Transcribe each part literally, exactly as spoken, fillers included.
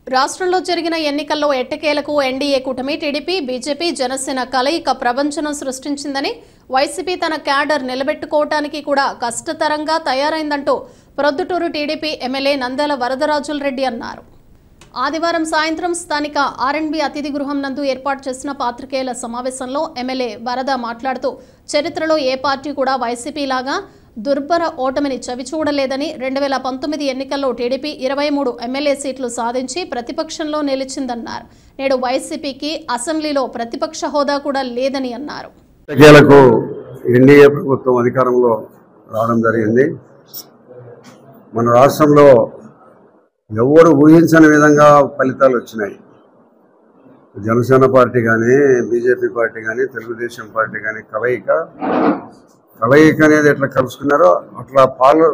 రాష్ట్రంలో జరిగిన ఎన్నికల్లో ఎట్టకేలకు ఎన్డీఏ కూటమి టీడీపీ బీజేపీ జనసేన కలయిక ప్రపంచనం సృష్టించిందని వైసీపీ తన క్యాడర్ నిలబెట్టుకోవడానికి కూడా కష్టతరంగా తయారైందంటూ ప్రొద్దుటూరు టీడీపీ ఎమ్మెల్యే నంద్యాల వరదరాజుల రెడ్డి అన్నారు. ఆదివారం సాయంత్రం స్థానిక ఆర్ఎండ్బీ అతిథి గృహం నందు ఏర్పాటు చేసిన పాత్రికేయుల సమావేశంలో ఎమ్మెల్యే వరద మాట్లాడుతూ చరిత్రలో ఏ పార్టీ కూడా వైసీపీలాగా దుర్భర ఓటమిని చవిచూడలేదని, రెండు వేల పంతొమ్మిది ఎన్నికల్లో టీడీపీ ఇరవై మూడు ఎమ్మెల్యే సీట్లు సాధించి ప్రతిపక్షంలో నిలిచిందన్నారు. నేడు వైసీపీకి అసెంబ్లీలో ప్రతిపక్ష హోదా కూడా లేదని అన్నారు. ఎన్డీఏ ప్రభుత్వం అధికారంలో రావడం జరిగింది. మన రాష్ట్రంలో ఎవరు ఊహించని విధంగా ఫలితాలు వచ్చినాయి. జనసేన పార్టీ కానీ, బీజేపీ పార్టీ కానీ, తెలుగుదేశం పార్టీ కానీ కలయిక కలయిక అనేది ఎట్లా కలుసుకున్నారో అట్లా పాలు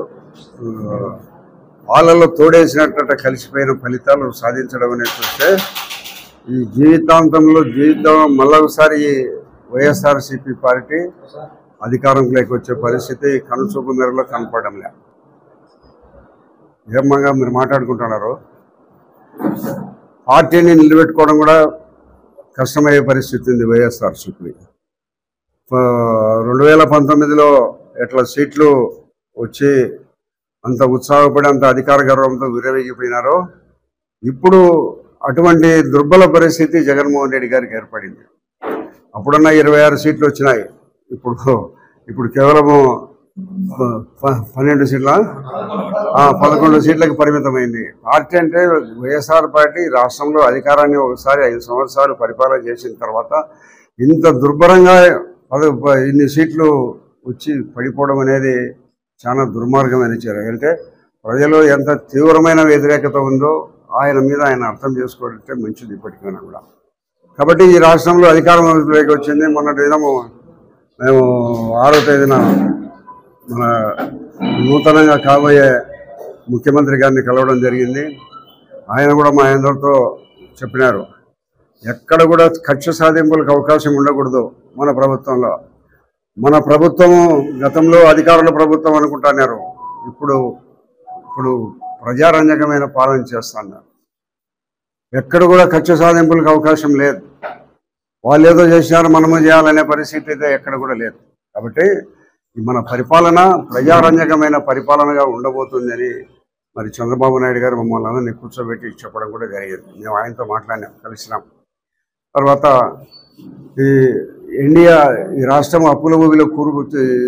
పాలలో తోడేసినట్టు కలిసిపోయిన ఫలితాలు సాధించడం అనేది చూస్తే ఈ జీవితాంతంలో జీవితం మళ్ళొకసారి వైఎస్ఆర్సీపీ పార్టీ అధికారంలోకి వచ్చే పరిస్థితి కనుచూపు మేరలో కనపడడం లేదు. ఏమంగా మీరు మాట్లాడుకుంటున్నారు, పార్టీని నిలబెట్టుకోవడం కూడా కష్టమయ్యే పరిస్థితి ఉంది వైఎస్ఆర్సీపీ. రెండు వేల పంతొమ్మిదిలో ఎట్లా సీట్లు వచ్చి అంత ఉత్సాహపడి అంత అధికార గర్వంతో విరవేగిపోయినారో ఇప్పుడు అటువంటి దుర్బల పరిస్థితి జగన్మోహన్ రెడ్డి గారికి ఏర్పడింది. అప్పుడన్నా ఇరవై ఆరు సీట్లు వచ్చినాయి, ఇప్పుడు ఇప్పుడు కేవలము పన్నెండు సీట్ల పదకొండు సీట్లకు పరిమితమైంది. పార్టీ అంటే వైఎస్ఆర్ పార్టీ రాష్ట్రంలో అధికారాన్ని ఒకసారి ఐదు సంవత్సరాలు పరిపాలన చేసిన తర్వాత ఇంత దుర్భరంగా పద ఇన్ని సీట్లు వచ్చి పడిపోవడం అనేది చాలా దుర్మార్గమైన చర్య. అంటే ప్రజలు ఎంత తీవ్రమైన వ్యతిరేకత ఉందో ఆయన మీద ఆయన అర్థం చేసుకోవాలంటే మంచిది ఇప్పటికైనా కూడా. కాబట్టి ఈ రాష్ట్రంలో అధికారంలోకి వచ్చింది. మొన్నటి దినము మేము ఆరో తేదీన మన నూతనంగా కాబోయే ముఖ్యమంత్రి గారిని కలవడం జరిగింది. ఆయన కూడా మా అందరితో చెప్పినారు, ఎక్కడ కూడా కక్ష సాధింపులకు అవకాశం ఉండకూడదు మన ప్రభుత్వంలో. మన ప్రభుత్వము గతంలో అధికారుల ప్రభుత్వం అనుకుంటున్నారు, ఇప్పుడు ఇప్పుడు ప్రజారంజకమైన పాలన చేస్తున్నారు. ఎక్కడ కూడా కక్ష సాధింపులకు అవకాశం లేదు. వాళ్ళు ఏదో చేసినారు మనము చేయాలనే పరిస్థితి అయితే ఎక్కడ కూడా లేదు. కాబట్టి మన పరిపాలన ప్రజారంజకమైన పరిపాలనగా ఉండబోతుందని మరి చంద్రబాబు నాయుడు గారు మమ్మల్ని అందరినీ కూర్చోబెట్టి చెప్పడం కూడా జరిగింది. మేము ఆయనతో మాట్లాడినాం, కలిసినాం. తర్వాత ఈ ఇండియా ఈ రాష్ట్రం అప్పుల ఊబిలో కూరుకు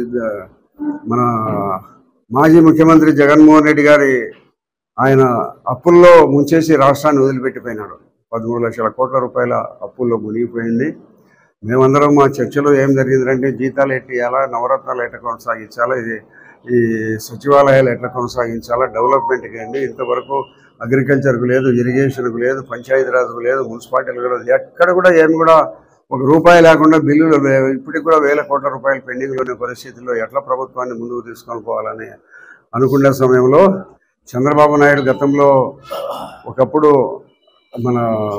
మన మాజీ ముఖ్యమంత్రి జగన్మోహన్ రెడ్డి గారి ఆయన అప్పుల్లో ముంచేసి రాష్ట్రాన్ని వదిలిపెట్టిపోయినాడు. పదమూడు లక్షల కోట్ల రూపాయల అప్పుల్లో మునిగిపోయింది. మేమందరం మా చర్చలో ఏం జరిగిందంటే జీతాలు ఎట్టి ఇవ్వాలా, నవరత్నాలు ఎట్లా కొనసాగించాలా, ఇది ఈ సచివాలయాలు ఎట్లా కొనసాగించాలా, డెవలప్మెంట్కి అండి. ఇంతవరకు అగ్రికల్చర్కు లేదు, ఇరిగేషన్కు లేదు, పంచాయతీరాజ్కు లేదు, మున్సిపాలిటీలకు లేదు, ఎక్కడ కూడా ఏమి కూడా ఒక రూపాయి లేకుండా బిల్లులు ఇప్పటికి కూడా వేల కోట్ల రూపాయలు పెండింగ్లో ఉన్న పరిస్థితుల్లో ఎట్లా ప్రభుత్వాన్ని ముందుకు తీసుకొని పోవాలని అనుకునే సమయంలో చంద్రబాబు నాయుడు గతంలో ఒకప్పుడు మన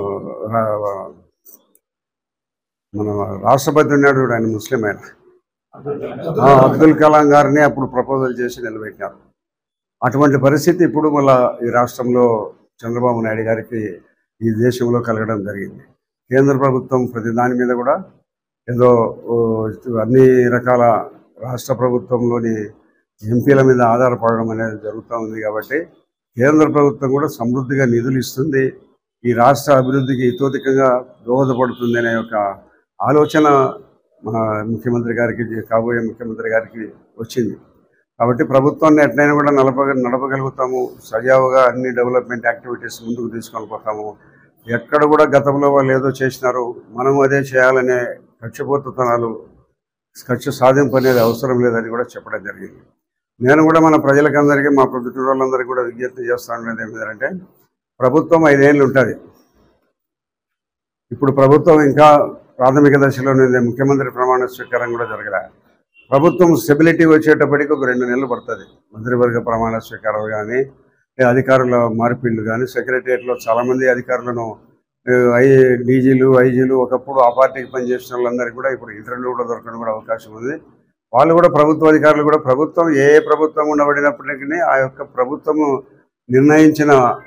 మన రాష్ట్రపతి ఉన్నాడు, ఆయన ముస్లిం, ఆయన అబ్దుల్ కలాం గారిని అప్పుడు ప్రపోజల్ చేసి నిలబెట్టినారు. అటువంటి పరిస్థితి ఇప్పుడు మళ్ళీ ఈ రాష్ట్రంలో చంద్రబాబు నాయుడు గారికి ఈ దేశంలో కలగడం జరిగింది. కేంద్ర ప్రభుత్వం ప్రతి దాని మీద కూడా ఏదో అన్ని రకాల రాష్ట్ర ప్రభుత్వంలోని ఎంపీల మీద ఆధారపడడం అనేది జరుగుతూ ఉంది. కాబట్టి కేంద్ర ప్రభుత్వం కూడా సమృద్ధిగా నిధులు ఇస్తుంది, ఈ రాష్ట్ర అభివృద్ధికి ఇతోధికంగా దోహదపడుతుంది అనే ఒక ఆలోచన మన ముఖ్యమంత్రి గారికి, కాబోయే ముఖ్యమంత్రి గారికి వచ్చింది. కాబట్టి ప్రభుత్వాన్ని ఎట్లయినా కూడా నడప నడపగలుగుతాము సజావుగా అన్ని డెవలప్మెంట్ యాక్టివిటీస్ ముందుకు తీసుకొని పోతాము. ఎక్కడ కూడా గతంలో వాళ్ళు ఏదో చేసినారు మనం అదే చేయాలనే కక్షపోతుతనాలు, కక్ష సాధింపు అనేది అవసరం లేదని కూడా చెప్పడం జరిగింది. నేను కూడా మన ప్రజలకందరికీ, మా ప్రొద్దుటూరు వాళ్ళందరికీ కూడా విజ్ఞప్తి చేస్తాను ఏంటంటే, ప్రభుత్వం ఐదేళ్ళు ఉంటుంది. ఇప్పుడు ప్రభుత్వం ఇంకా ప్రాథమిక దశలోనే ముఖ్యమంత్రి ప్రమాణ స్వీకారం కూడా జరగలే. ప్రభుత్వం స్టెబిలిటీ వచ్చేటప్పటికి ఒక రెండు నెలలు పడుతుంది. మంత్రివర్గ ప్రమాణ స్వీకారం కానీ, అధికారుల మార్పిళ్ళు కానీ, సెక్రటరియట్లో చాలామంది అధికారులను ఐ డీజీలు ఐజీలు ఒకప్పుడు ఆ పార్టీకి పనిచేసిన వాళ్ళందరికీ కూడా ఇప్పుడు ఇంటర్వ్యూ కూడా దొరకడం కూడా అవకాశం ఉంది. వాళ్ళు కూడా ప్రభుత్వ అధికారులు కూడా ప్రభుత్వం ఏ ప్రభుత్వం ఉండబడినప్పటికీ ఆ యొక్క ప్రభుత్వము నిర్ణయించిన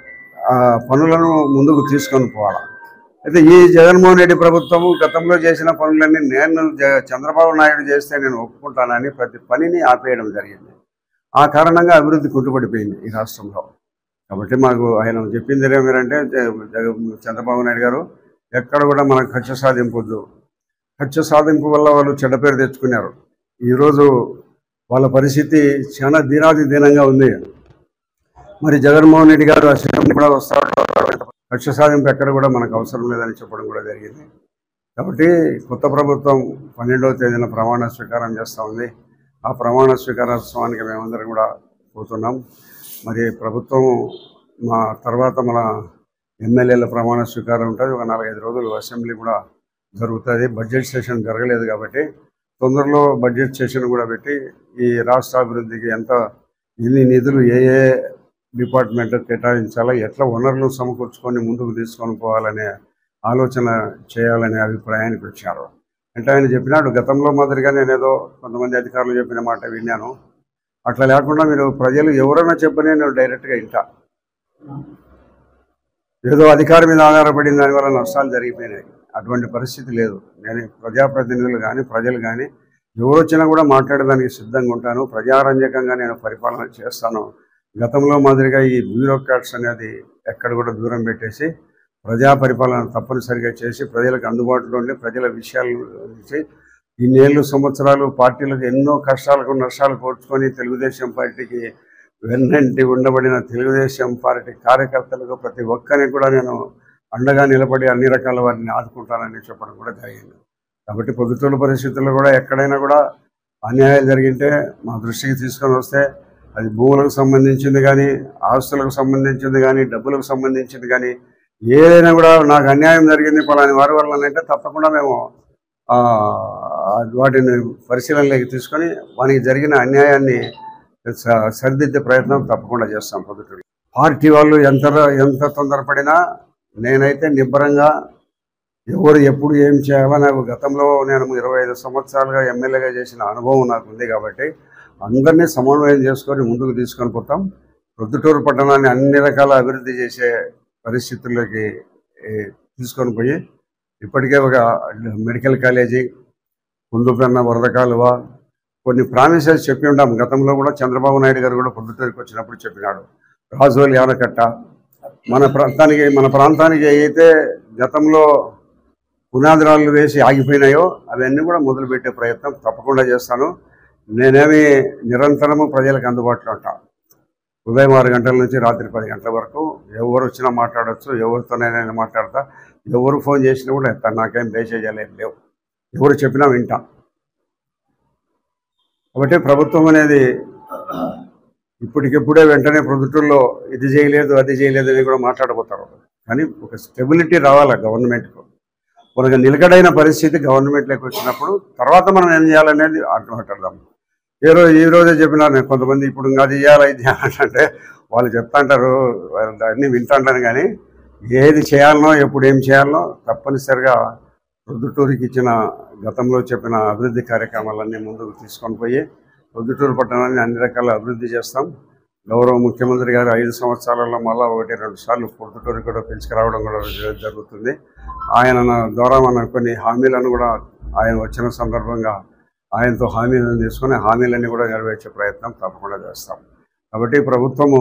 పనులను ముందుకు తీసుకొని పోవాలి. అయితే ఈ జగన్మోహన్ రెడ్డి ప్రభుత్వము గతంలో చేసిన పనులన్నీ నేను చంద్రబాబు నాయుడు చేస్తే నేను ఒప్పుకుంటానని ప్రతి పనిని ఆపేయడం జరిగింది. ఆ కారణంగా అభివృద్ధి కుంటుపడిపోయింది ఈ రాష్ట్రంలో. కాబట్టి మాకు ఆయన చెప్పింది ఏమేరంటే చంద్రబాబు నాయుడు గారు ఎక్కడ కూడా మనకు కక్ష సాధింపొద్దు, కక్ష సాధింపు వల్ల వాళ్ళు చెడ్డ పేరు తెచ్చుకున్నారు. ఈరోజు వాళ్ళ పరిస్థితి చాలా దీనాది దీనంగా ఉంది. మరి జగన్మోహన్ రెడ్డి గారు అసెంబ్లీ కూడా వస్తాడు, కక్ష సాధింపు ఎక్కడ కూడా మనకు అవసరం లేదని చెప్పడం కూడా జరిగింది. కాబట్టి కొత్త ప్రభుత్వం పన్నెండవ తేదీన ప్రమాణ స్వీకారం చేస్తూ ఉంది. ఆ ప్రమాణ స్వీకారోత్సవానికి మేమందరం కూడా పోతున్నాం. మరి ప్రభుత్వం మా తర్వాత మన ఎమ్మెల్యేల ప్రమాణ స్వీకారం ఉంటుంది. ఒక నాలుగైదు రోజులు అసెంబ్లీ కూడా జరుగుతుంది. బడ్జెట్ సెషన్ జరగలేదు కాబట్టి తొందరలో బడ్జెట్ సెషన్ కూడా పెట్టి ఈ రాష్ట్ర అభివృద్ధికి ఎంత ఎన్ని నిధులు ఏ ఏ డిపార్ట్మెంట్ కేటాయించాలా, ఎట్లా వనరులు సమకూర్చుకొని ముందుకు తీసుకొని పోవాలనే ఆలోచన చేయాలనే అభిప్రాయానికి వచ్చారు. అంటే ఆయన చెప్పినాడు, గతంలో మాదిరిగా నేనేదో కొంతమంది అధికారులు చెప్పిన మాట విన్నాను, అట్లా లేకుండా మీరు ప్రజలు ఎవరైనా చెప్పనే నేను డైరెక్ట్గా వింటా. ఏదో అధికారం మీద ఆధారపడిన దానివల్ల నష్టాలు జరిగిపోయినాయి. అటువంటి పరిస్థితి లేదు. నేను ప్రజాప్రతినిధులు కానీ ప్రజలు కానీ ఎవరు వచ్చినా కూడా మాట్లాడడానికి సిద్ధంగా ఉంటాను. ప్రజారంజకంగా నేను పరిపాలన చేస్తాను. గతంలో మాదిరిగా ఈ బ్యూరోక్రాట్స్ అనేది ఎక్కడ కూడా దూరం పెట్టేసి ప్రజా పరిపాలన తప్పనిసరిగా చేసి ప్రజలకు అందుబాటులో ఉండి ప్రజల విషయాల నుంచి ఇన్నేళ్ళు సంవత్సరాలు పార్టీలకు ఎన్నో కష్టాలకు నష్టాలు కోర్చుకొని తెలుగుదేశం పార్టీకి వెన్నంటి ఉండబడిన తెలుగుదేశం పార్టీ కార్యకర్తలకు ప్రతి ఒక్కరిని కూడా నేను అండగా నిలబడి అన్ని రకాల వారిని ఆదుకుంటానని చెప్పడం కూడా జరిగింది. కాబట్టి పొద్దుటూరు పరిస్థితుల్లో కూడా ఎక్కడైనా కూడా అన్యాయాలు జరిగింటే మా దృష్టికి తీసుకొని వస్తే అది భూములకు సంబంధించింది కానీ ఆస్తులకు సంబంధించింది కానీ డబ్బులకు సంబంధించింది కానీ ఏదైనా కూడా నాకు అన్యాయం జరిగింది పలాని వారి వల్ల అంటే తప్పకుండా మేము వాటిని పరిశీలనలోకి తీసుకొని వానికి జరిగిన అన్యాయాన్ని సరిదిద్దే ప్రయత్నం తప్పకుండా చేస్తాం. పొద్దుటూరు పార్టీ వాళ్ళు ఎంత ఎంత తొందరపడినా నేనైతే నిబ్బరంగా ఎవరు ఎప్పుడు ఏం చేయాలో నాకు గతంలో నేను ఇరవై ఐదు సంవత్సరాలుగా ఎమ్మెల్యేగా చేసిన అనుభవం నాకు ఉంది కాబట్టి అందరినీ సమన్వయం చేసుకొని ముందుకు తీసుకొని పోతాం. ప్రొద్దుటూరు పట్టణాన్ని అన్ని రకాల అభివృద్ధి చేసే పరిస్థితుల్లోకి తీసుకొని పోయి ఇప్పటికే ఒక మెడికల్ కాలేజీ, కుందుపెన్న వరద కాలువ కొన్ని ప్రామిసెస్ చెప్పి ఉంటాం. గతంలో కూడా చంద్రబాబు నాయుడు గారు కూడా పొద్దుటూరుకి వచ్చినప్పుడు చెప్పినాడు. రాజోలి ఆనకట్ట మన ప్రాంతానికి మన ప్రాంతానికి అయితే గతంలో పునాదిరాళ్ళు వేసి ఆగిపోయినాయో అవన్నీ కూడా మొదలుపెట్టే ప్రయత్నం తప్పకుండా చేస్తాను. నేనేమి నిరంతరము ప్రజలకు అందుబాటులో ఉంటాను. ఉదయం ఆరు గంటల నుంచి రాత్రి పది గంటల వరకు ఎవరు వచ్చినా మాట్లాడచ్చు, ఎవరితోనైనా మాట్లాడతా, ఎవరు ఫోన్ చేసినా కూడా ఎత్తాను. నాకేం బేసేజాలు ఏం లేవు, ఎవరు చెప్పినా వింటా. కాబట్టి ప్రభుత్వం అనేది ఇప్పటికిప్పుడే వెంటనే ప్రొద్దుటూరులో ఇది చేయలేదు అది చేయలేదు అని కూడా మాట్లాడబోతారు. కానీ ఒక స్టెబిలిటీ రావాలి గవర్నమెంట్కు. మనకు నిలకడైన పరిస్థితి గవర్నమెంట్లోకి వచ్చినప్పుడు తర్వాత మనం ఏం చేయాలనేది మాట్లాడదాం. ఏ రోజు ఈ రోజే చెప్పినారు నేను కొంతమంది ఇప్పుడు అది చేయాలి ఇది చేయాలంటే వాళ్ళు చెప్తా అంటారు, అన్నీ వింటాంటాను. కానీ ఏది చేయాలనో ఎప్పుడు ఏం చేయాలనో తప్పనిసరిగా ప్రొద్దుటూరుకి ఇచ్చిన గతంలో చెప్పిన అభివృద్ధి కార్యక్రమాలన్నీ ముందుకు తీసుకొని పోయి ప్రొద్దుటూరు పట్టణాన్ని అన్ని రకాల అభివృద్ధి చేస్తాం. గౌరవ ముఖ్యమంత్రి గారు ఐదు సంవత్సరాలలో మళ్ళీ ఒకటి రెండు సార్లు ప్రొద్దుటూరు కూడా పిలుచుకురావడం కూడా జరుగుతుంది. ఆయన ద్వారా మన కొన్ని హామీలను కూడా ఆయన వచ్చిన సందర్భంగా ఆయనతో హామీలను తీసుకొని హామీలన్నీ కూడా నెరవేర్చే ప్రయత్నం తప్పకుండా చేస్తాం. కాబట్టి ప్రభుత్వము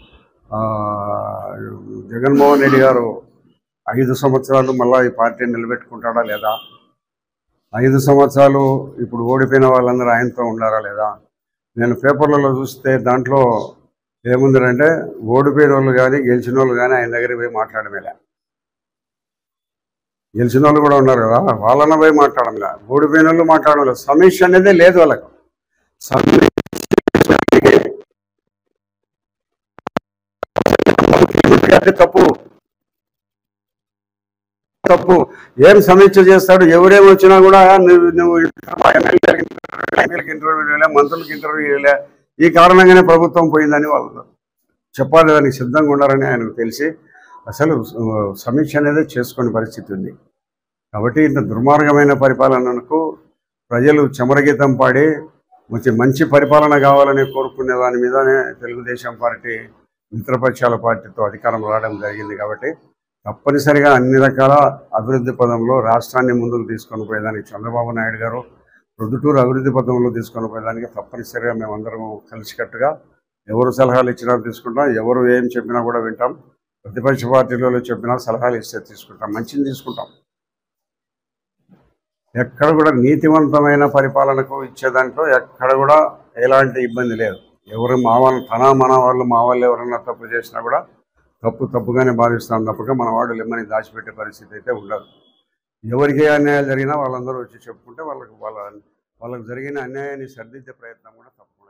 జగన్మోహన్ రెడ్డి గారు ఐదు సంవత్సరాలు మళ్ళీ ఈ పార్టీని నిలబెట్టుకుంటాడా లేదా, ఐదు సంవత్సరాలు ఇప్పుడు ఓడిపోయిన వాళ్ళందరూ ఆయనతో ఉండారా లేదా. నేను పేపర్లలో చూస్తే దాంట్లో ఏముందంటే ఓడిపోయిన వాళ్ళు కానీ గెలిచిన వాళ్ళు కానీ ఆయన దగ్గరికి పోయి మాట్లాడమేలే. గెలిచిన వాళ్ళు కూడా ఉన్నారు కదా, వాళ్ళన్న పోయి మాట్లాడమలే, ఓడిపోయిన వాళ్ళు మాట్లాడమలే. సమీక్ష అనేది లేదు వాళ్ళకు. తప్పు తప్పు ఏం సమీక్ష చేస్తాడు, ఎవరేమి వచ్చినా కూడా నువ్వు నువ్వు ఎమ్మెల్యేలకు ఇంటర్వ్యూ ఇవ్వలే, మంత్రులకు ఇంటర్వ్యూ ఇవ్వలే. ఈ కారణంగానే ప్రభుత్వం పోయిందని వాళ్ళు చెప్పాలి, దానికి సిద్ధంగా ఉన్నారని ఆయనకు తెలిసి అసలు సమీక్ష అనేది చేసుకునే పరిస్థితి ఉంది. కాబట్టి ఇంత దుర్మార్గమైన పరిపాలనకు ప్రజలు చమరగీతం పాడి మంచి మంచి పరిపాలన కావాలని కోరుకునే దాని మీదనే తెలుగుదేశం పార్టీ మిత్రపక్షాల పార్టీతో అధికారం రావడం జరిగింది. కాబట్టి తప్పనిసరిగా అన్ని రకాల అభివృద్ధి పదంలో రాష్ట్రాన్ని ముందుకు తీసుకొని పోయేదానికి చంద్రబాబు నాయుడు గారు ప్రొద్దుటూరు అభివృద్ధి పదంలో తీసుకొని పోయేదానికి తప్పనిసరిగా మేమందరం కలిసికట్టుగా ఎవరు సలహాలు ఇచ్చినా తీసుకుంటాం, ఎవరు ఏం చెప్పినా కూడా వింటాం. ప్రతిపక్ష పార్టీలలో చెప్పినా సలహాలు ఇస్తే తీసుకుంటాం, మంచిని తీసుకుంటాం. ఎక్కడ కూడా నీతివంతమైన పరిపాలనకు ఇచ్చే దాంట్లో ఎక్కడ కూడా ఎలాంటి ఇబ్బంది లేదు. ఎవరు మా వాళ్ళు తన మన వాళ్ళు మా వాళ్ళు ఎవరన్నా తప్పు చేసినా కూడా తప్పు తప్పుగానే భావిస్తాం తప్పక మన వాడు లెమ్మని దాచిపెట్టే పరిస్థితి అయితే ఉండదు. ఎవరికి ఏ అన్యాయాలు జరిగినా వాళ్ళందరూ వచ్చి చెప్పుకుంటే వాళ్ళకి వాళ్ళ వాళ్ళకు జరిగిన అన్యాయాన్ని సరిదిద్దే ప్రయత్నం కూడా తప్పకుండా